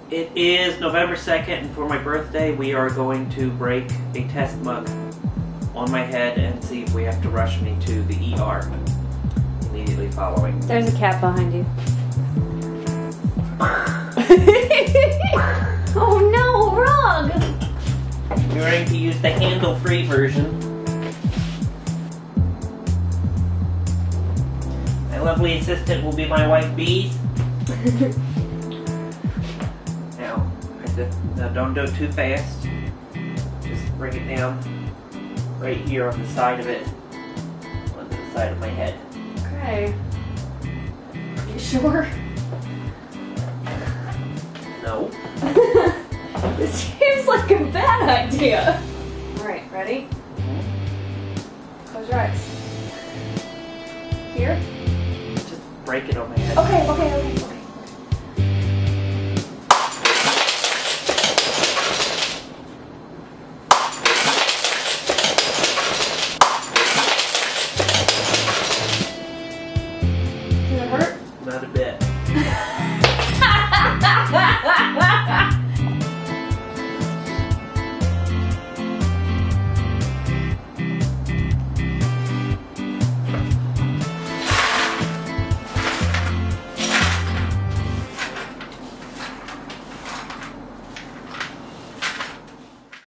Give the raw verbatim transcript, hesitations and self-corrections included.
It is November second, and for my birthday, we are going to break a test mug on my head and see if we have to rush me to the E R immediately following. There's a cat behind you. Oh no, Rug! We're going to use the handle-free version. My lovely assistant will be my wife, Bees. Now, I said, now don't do it too fast. Just bring it down right here on the side of it, on the side of my head. Okay. You sure? No. This seems like a bad idea. Alright, ready? Close your eyes. Here? Just break it on my head. Okay, okay, okay, okay.